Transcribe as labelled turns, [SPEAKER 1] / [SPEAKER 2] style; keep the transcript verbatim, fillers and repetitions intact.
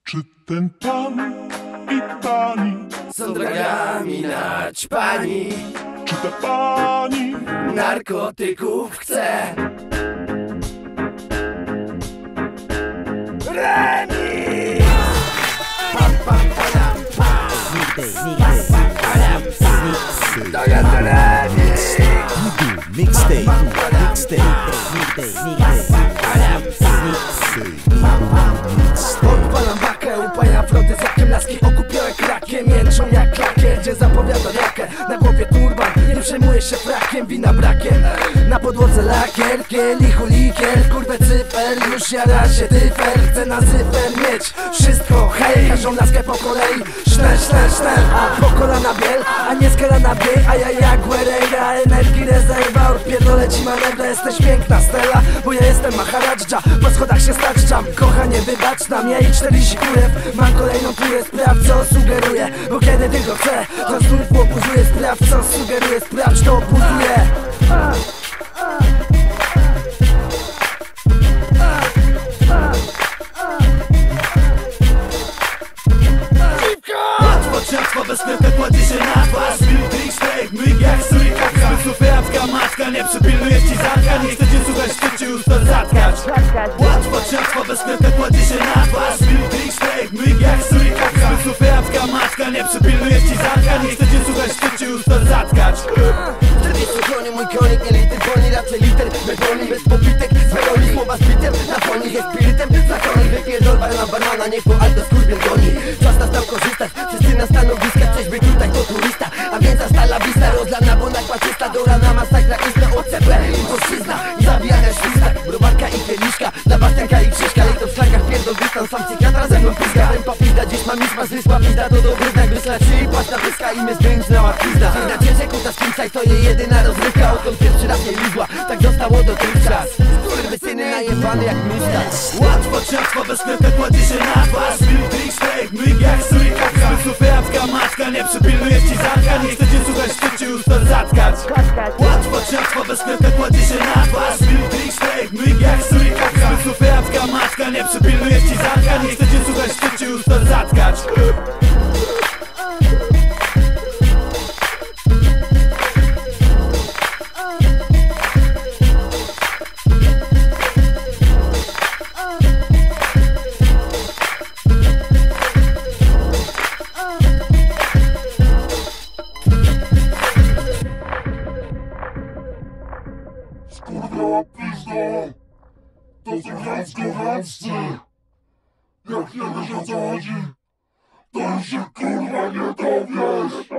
[SPEAKER 1] Czy ten pan i pani
[SPEAKER 2] są drogami naćpani?
[SPEAKER 1] Czy ta pani
[SPEAKER 2] narkotyków chce? Remix! Pam, pam, padam, pam! Pam, pam, padam, pam! To jest remix!
[SPEAKER 3] Mixtape, mixtape,
[SPEAKER 2] Odpalam bakę, upajam floty z jakiem laski okupiałem krakiem, jęczą jak klakier, gdzie zapowiada rakę. Na głowie turban, nie przejmuję się frakiem, wina brakiem. Na podłodze lakier, kielichu likier, kurwę cyfer, już jara się tyfer. Chcę na cyfer mieć wszystko, hej, każdą laskę po kolei. Sznel, sznel, sznel, a po kolana biel, a nie skalana biej. A ja jak Guerreira, energii rezerwa, odpierdolę ci manewrę, jesteś piękna Stella, bo ja jestem Maharadża, po schodach się staczczam. Kochanie, wybacz nam, ja i czterdzieści kurew. Mam kolejną turę, sprawdź co sugeruję, bo kiedy tylko chcę, to znów obuzuję. Sprawdź co sugeruję, sprawdź to obuzuje.
[SPEAKER 3] Łatwo, ciastwo, bez sklepek kładzie się na twarz. Milk, steak, myk jak sójka. Zmysłów jabłka, matka, nie przypilnujesz ci zatka. Nie chcecie słuchać, chcecie już to zatkać. Łatwo, ciastwo, bez sklepek kładzie się na twarz. Milk, steak, myk jak sójka. Zmysłów jabłka, matka, nie przypilnujesz ci zatka. Nie chcecie słuchać, chcecie już to zatkać.
[SPEAKER 2] czterdzieści koni, mój konik, nie liter koni, raczej liter betoni, bez popitek, z meloni, słowa z bitem, na foni jest spirytem, zakonik, wypierdol barana, banana, niech po alto skurwiel goni. Czas nastał korzystać, wszyscy na stanowiskach, czyżby tutaj to turista, a więc hasta la vista, rozlana, bo nakłaczysta, do rana, masakra, istna, O C P, impostrzyzna, i zabijania ślizga, browarka i kieliszka, dla bastianka i krzyżka, lej to w szlankach, pierdol dystans, sam psychiatra ze mną pizga, tempa pizda, dziś mam misma, zysła pizda, to dobry znak, wyslać się i patrz na pyska i my zdjęcznęła pizda. Na cięcie kuta skimca i to jej jedyna rozrywka, odkąd pierwszy raz nie lizła, tak zostało dotychczas. Skurwysyny najebany jak mysta.
[SPEAKER 3] Łatwo, ciastwo, bez sklepek kładzie się na twarz. Milk, steak, myk jak sójka. Zmysłów jabłka, matka, nie przypilnujesz ci zatka. Nie chcecie słuchać, chcecie już to zatkać. Łatwo, ciastwo, bez sklepek kładzie się na twarz. Milk, steak, myk jak sójka. Zmysłów jabłka, matka, nie przypilnujesz ci zatka. Nie chcecie słuchać, chcecie już to zatkać.
[SPEAKER 1] skurwiała pizdą? To są chamsko-chamscy. Jak nie wiesz o co chodzi, to już się kurwa nie dowiesz.